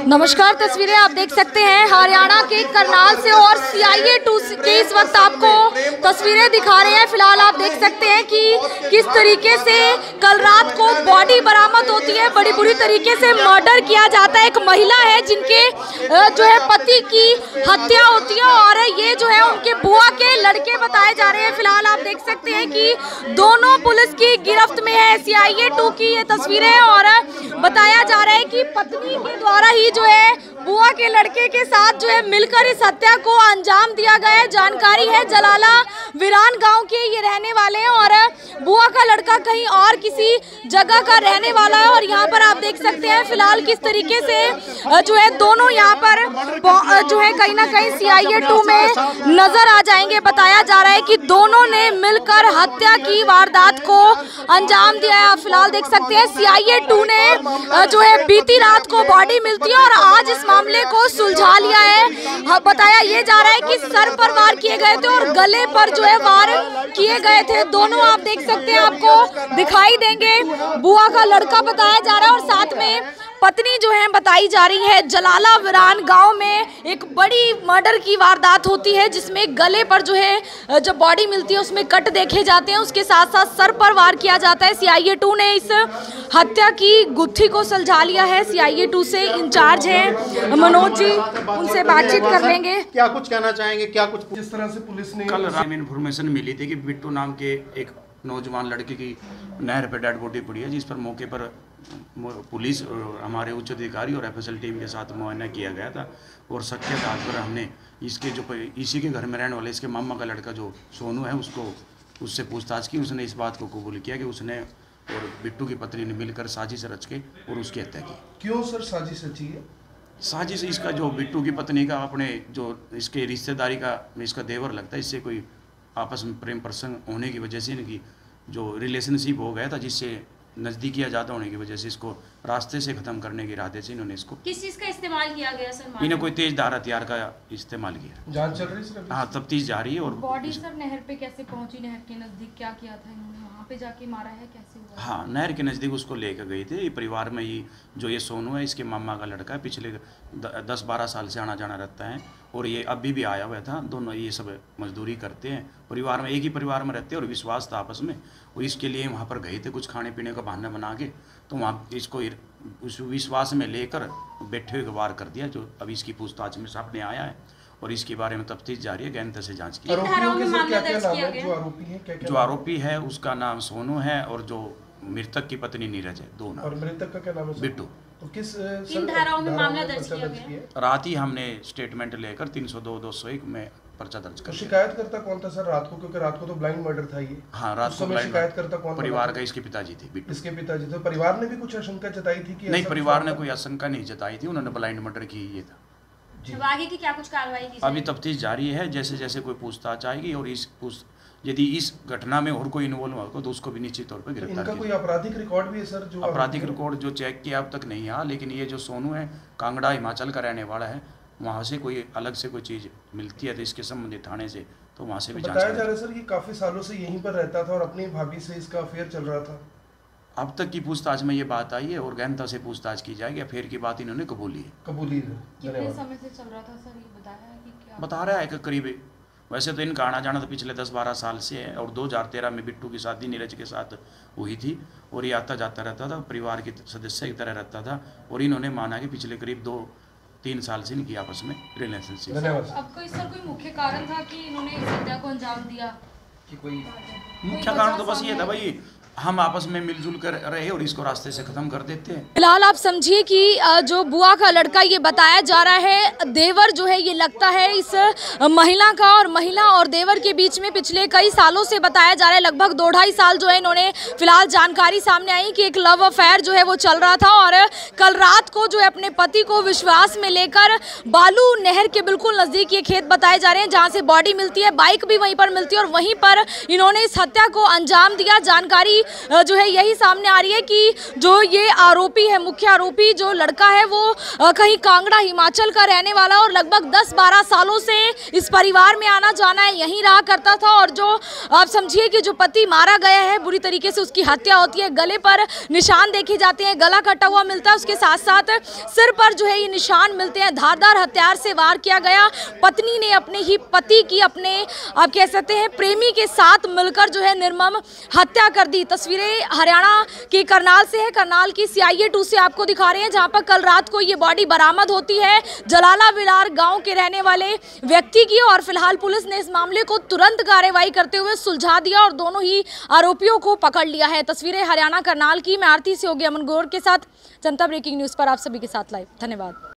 नमस्कार, तस्वीरें आप देख सकते हैं हरियाणा के करनाल से और CIA2 के इस वक्त आपको तस्वीरें दिखा रहे हैं। फिलहाल आप देख सकते हैं कि किस तरीके से कल रात को बॉडी बरामद होती है, बड़ी बुरी तरीके से मर्डर किया जाता है। एक महिला है जिनके जो है पति की हत्या होती है और ये जो है उनके बुआ के लड़के बताए जा रहे हैं। फिलहाल आप देख सकते हैं कि दोनों पुलिस की गिरफ्त में है। CIA2 की ये तस्वीरें और बताया जा रहा है कि पत्नी के द्वारा ही जो है बुआ के लड़के के साथ जो है मिलकर इस हत्या को अंजाम दिया गया है। जानकारी है जलाला वीरान गांव के ये रहने वाले हैं और बुआ का लड़का कहीं और किसी जगह का रहने वाला है। और यहाँ पर आप देख सकते हैं फिलहाल किस तरीके से जो है दोनों यहाँ पर जो है कहीं ना कहीं CIA2 में नजर आ जाएंगे। बताया जा रहा है कि दोनों ने मिलकर हत्या की वारदात को अंजाम दिया है। आप फिलहाल देख सकते हैं CIA2 ने जो है बीती रात को बॉडी मिलती है और आज इस मामले को सुलझा लिया है। बताया ये जा रहा है कि सर पर वार किए गए थे और गले पर जो है वार किए गए थे। दोनों आप देख सकते हैं, आपको दिखाई देंगे। बुआ का लड़का बताया जा रहा है और साथ में पत्नी जो है बताई जा रही है। जलाला वीरान गांव में एक बड़ी मर्डर की वारदात होती है जिसमें गले पर जो है जब बॉडी मिलती है उसमें कट देखे जाते हैं, उसके साथ साथ सर पर वार किया जाता है। CIA2 ने इस हत्या की गुत्थी को सुलझा लिया है। CIA2 से इंचार्ज हैं मनोज जी, उनसे बातचीत कर लेंगे। क्या कुछ कहना चाहेंगे, क्या कुछ जिस तरह से पुलिस ने कल रात में इन्फॉर्मेशन मिली थी कि बिट्टू नाम के एक नौजवान लड़के की नहर पे डेड बॉडी पड़ी है, जिस पर मौके पर पुलिस और हमारे उच्च अधिकारी और FSL टीम के साथ मुआयना किया गया था। और शक के आधार पर हमने इसके जो इसी के घर में रहने वाले इसके मामा का लड़का जो सोनू है उससे पूछताछ की। उसने इस बात को कबूल किया कि उसने और बिट्टू की पत्नी ने मिलकर साजिश रच के और उसकी हत्या की। क्यों सर साजिश रची है? साजिश इसका जो बिट्टू की पत्नी का अपने जो इसके रिश्तेदारी का इसका देवर लगता है, इससे कोई आपस में प्रेम प्रसंग होने की वजह से इनकी जो रिलेशनशिप हो गया था, जिससे नज़दीकियाँ ज़्यादा होने की वजह से इसको रास्ते से ख़त्म करने के इरादे से इन्होंने इसको किस चीज़ का इस्तेमाल किया गया सर? इन्हें कोई तेज धार हथियार का इस्तेमाल किया। जांच चल रही है? हाँ, तफ्तीश जारी है। और बॉडी सर नहर पे कैसे पहुंची? नहर के नज़दीक क्या किया था इन्होंने? वहाँ पे जाके मारा है, कैसे हुआ? हाँ, नहर के नज़दीक उसको लेकर गए थे। ये परिवार में ही जो ये सोनू है इसके मामा का लड़का है, पिछले 10-12 साल से आना जाना रहता है और ये अभी भी आया हुआ था। दोनों ये सब मजदूरी करते हैं, परिवार में एक ही परिवार में रहते हैं और विश्वास था आपस में। और इसके लिए वहाँ पर गए थे कुछ खाने पीने का बहाना बना के, तो वहाँ इसको उस विश्वास में लेकर बैठे हुए वार कर दिया, जो अभी इसकी पूछताछ में सामने आया है। और इसके बारे में तफ्तीश जारी है, गहनता से जांच की। जो आरोपी है उसका नाम सोनू है और जो मृतक की पत्नी नीरज है, दो नाम। और मृतक का क्या नाम है? बिट्टू। तो किस धाराओं में मामला दर्ज किया गया? रात ही हमने स्टेटमेंट लेकर 302-201 में पर्चा दर्ज कर। शिकायत करता कौन था सर रात को? क्योंकि रात को तो ब्लाइंड मर्डर था ये। हाँ, रात को शिकायत करता कौन? परिवार का इसके पिताजी थे, बिट्टू। इसके पिताजी थे। परिवार ने भी कुछ आशंका जताई थी कि नहीं, परिवार ने कोई आशंका नहीं जताई थी, उन्होंने ब्लाइंड मर्डर की ये था। आगे की क्या कुछ कार्रवाई की? अभी तफ्तीश जारी है, जैसे जैसे कोई पूछताछ आएगी और यदि इस घटना में और कोई इन्वॉल्व होगा तो उसको भी निश्चित तौर पर गिरफ्तार किया। इनका कोई आपराधिक रिकॉर्ड भी है सर? जो आपराधिक रिकॉर्ड जो चेक किया अब तक नहीं है, लेकिन ये जो सोनू है कांगड़ा हिमाचल का रहने वाला है, वहाँ से कोई अलग से कोई चीज़ मिलती है तो इसके संबंधित थाने से तो वहाँ से भी जांच बताया जा रहा है सर कि काफी सालों से यहीं पर रहता था और अपनी भाभी से इसका अफेयर चल रहा था। अब तक की पूछताछ में ये बात आई है और गहनता से पूछताछ की जाएगी। अफेयर की बात इन्होंने कबूली है। कितने समय से चल रहा था सर, ये बताया है कि क्या? बता रहा है कि करीब, वैसे तो इनका आना जाना तो पिछले 10-12 साल से है और 2013 में बिट्टू की शादी नीरज के साथ हुई थी और ये आता जाता रहता था, परिवार के सदस्य की तरह रहता था। और इन्होंने माना कि पिछले करीब 2-3 साल से इनकी आपस में रिलेशनशिप। अब कोई मुख्य कारण था कि इन्होंने इस हत्या को अंजाम दिया? कि कोई मुख्य कारण तो बस ये था भाई, हम आपस में मिलजुल कर रहे और इसको रास्ते से खत्म कर देते हैं। फिलहाल आप समझिए कि जो बुआ का लड़का ये बताया जा रहा है देवर जो है ये लगता है इस महिला का, और महिला और देवर के बीच में पिछले कई सालों से बताया जा रहा है लगभग 2-2.5 साल जो है इन्होंने फिलहाल जानकारी सामने आई कि एक लव अफेयर जो है वो चल रहा था। और कल रात को जो है अपने पति को विश्वास में लेकर बालू नहर के बिल्कुल नज़दीक ये खेत बताए जा रहे हैं जहाँ से बॉडी मिलती है, बाइक भी वहीं पर मिलती है और वहीं पर इन्होंने इस हत्या को अंजाम दिया। जानकारी जो है यही सामने आ रही है कि जो ये आरोपी है, मुख्य आरोपी जो लड़का है वो कहीं कांगड़ा हिमाचल का रहने वाला और लगभग 10-12 सालों से इस परिवार में आना जाना है, यहीं रहा करता था। और जो आप समझिए कि जो पति मारा गया है, बुरी तरीके से उसकी हत्या होती है, गले पर निशान देखे जाते हैं, गला कटा हुआ मिलता है, उसके साथ साथ सिर पर जो है ये निशान मिलते हैं। धारदार हथियार से वार किया गया। पत्नी ने अपने ही पति की अपने आप कह सकते हैं प्रेमी के साथ मिलकर जो है निर्मम हत्या कर दी। तस्वीरें हरियाणा के करनाल से है, करनाल की CIA 2 से आपको दिखा रहे हैं, जहां पर कल रात को ये बॉडी बरामद होती है जलाला विलार गांव के रहने वाले व्यक्ति की। और फिलहाल पुलिस ने इस मामले को तुरंत कार्रवाई करते हुए सुलझा दिया और दोनों ही आरोपियों को पकड़ लिया है। तस्वीरें हरियाणा करनाल की, मैं आरती से होगी अमन गौर के साथ, जनता ब्रेकिंग न्यूज पर आप सभी के साथ लाइव। धन्यवाद।